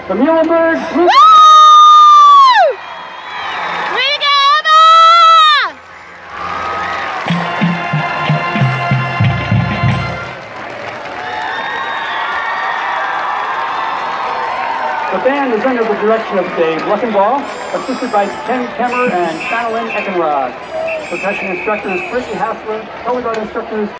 The Muhlenberg Blue. Woo! Way to go, Emma! The band is under the direction of Dave Luckenball, assisted by Ken Kemmer and Shanalyn Eckenrod. Percussion instructor is Brittany Hassler, color guard instructor is